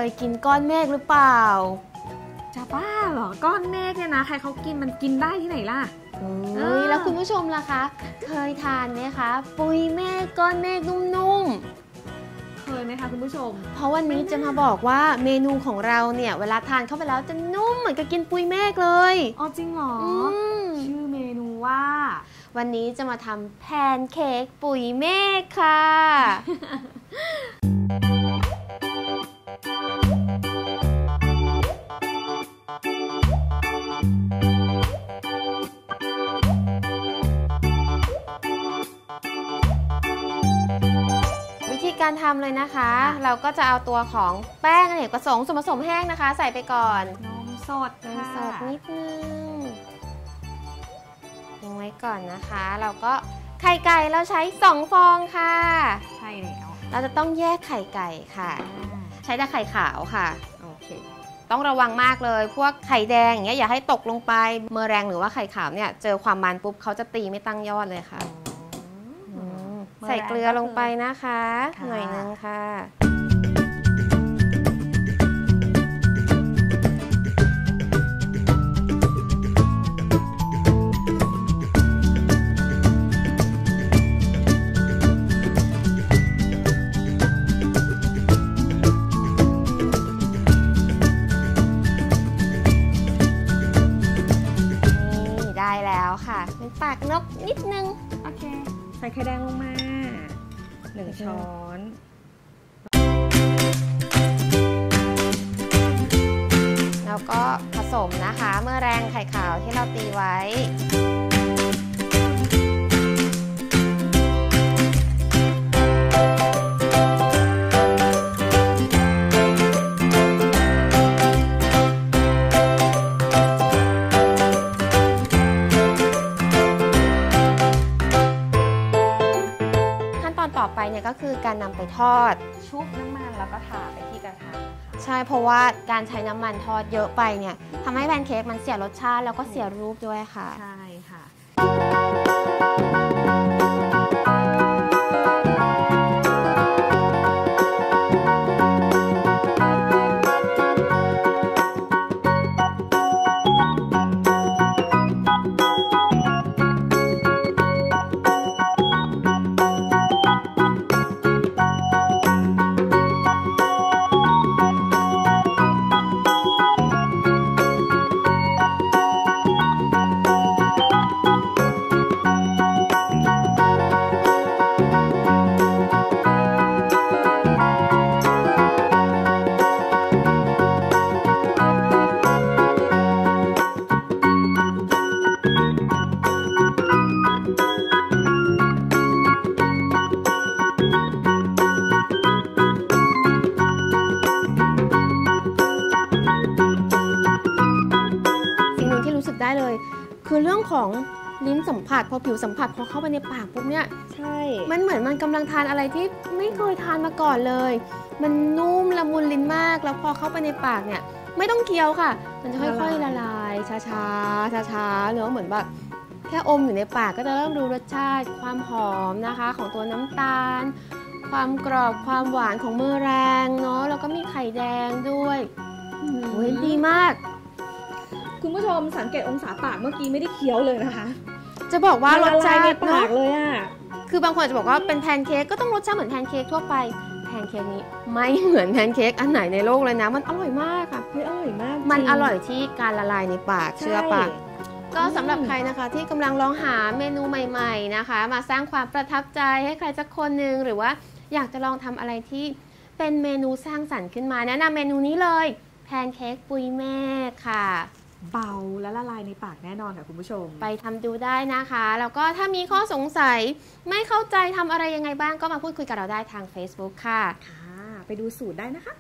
ยกินก้อนเมฆหรือเปล่าจะบ้าเหรอก้อนเมฆเนี่ยนะใครเขากินมันกินได้ที่ไหนล่ะแล้วคุณผู้ชมล่ะคะเคยทานไหมคะปุยเมฆก้อนเมฆนุ่มๆเคยไหมคะคุณผู้ชมเพราะวันนี้จะมาบอกว่าเมนูของเราเนี่ยเวลาทานเข้าไปแล้วจะนุ่มเหมือนกับกินปุยเมฆเลยอ๋อจริงเหรอชื่อเมนูว่าวันนี้จะมาทำแพนเค้กปุยเมฆค่ะการทำเลยนะคะเราก็จะเอาตัวของแป้งอเนกประสงค์ส่วนผสมแห้งนะคะใส่ไปก่อนนมสดนิดนึงทิ้งไว้ก่อนนะคะเราก็ไข่ไก่เราใช้2 ฟองค่ะใช่แล้วเราจะต้องแยกไข่ไก่ค่ะใช้แต่ไข่ขาวค่ะโอเคต้องระวังมากเลยพวกไข่แดงอย่างเงี้ยอย่าให้ตกลงไปเมอแรงหรือว่าไข่ขาวเนี่ยเจอความมันปุ๊บเขาจะตีไม่ตั้งยอดเลยค่ะใส่เกลือลงไปนะคะหน่อยนึงค่ะนี่ได้แล้วค่ะเป็นปากนกนิดนึงโอเคใส่ไข่แดงลงมา1 ช้อนแล้วก็ผสมนะคะเมื่อแรงไข่ขาวที่เราตีไว้ต่อไปเนี่ยก็คือการนำไปทอดชุบน้ำมันแล้วก็ทาไปที่กระทะใช่เพราะว่าการใช้น้ำมันทอดเยอะไปเนี่ยทำให้แพนเค้กมันเสียรสชาติแล้วก็เสียรูปด้วยค่ะใช่ค่ะได้เลยคือเรื่องของลิ้นสัมผัสพอผิวสัมผัสพอเข้าไปในปากปุ๊บเนี่ยใช่มันเหมือนมันกำลังทานอะไรที่ไม่เคยทานมาก่อนเลยมันนุ่มละมุนลิ้นมากแล้วพอเข้าไปในปากเนี่ยไม่ต้องเคี้ยวค่ะมันจะค่อยๆละลายช้าๆเนื้อเหมือนแบบแค่อมอยู่ในปากก็จะเริ่มรู้รสชาติความหอมนะคะของตัวน้ำตาลความกรอบความหวานของเมอแรงเนาะแล้วก็มีไข่แดงด้วยโอ้ยดีมากคุณผู้ชมสังเกตองศาปากเมื่อกี้ไม่ได้เคี้ยวเลยนะคะจะบอกว่ารสชาติในปากเลยอ่ะคือบางคนจะบอกว่าเป็นแพนเค้กก็ต้องรสชาติเหมือนแพนเค้กทั่วไปแพนเค้กนี้ไม่เหมือนแพนเค้กอันไหนในโลกเลยนะมันอร่อยมากค่ะอร่อยมากมันอร่อยที่การละลายในปากเชื่อปะก็สำหรับใครนะคะที่กำลังลองหาเมนูใหม่ๆนะคะมาสร้างความประทับใจให้ใครสักคนหนึ่งหรือว่าอยากจะลองทำอะไรที่เป็นเมนูสร้างสรรค์ขึ้นมาแนะนำเมนูนี้เลยแพนเค้กปุยเมฆค่ะเบาและละลายในปากแน่นอนค่ะคุณผู้ชมไปทำดูได้นะคะแล้วก็ถ้ามีข้อสงสัยไม่เข้าใจทำอะไรยังไงบ้างก็มาพูดคุยกับเราได้ทาง Facebook ค่ะไปดูสูตรได้นะคะ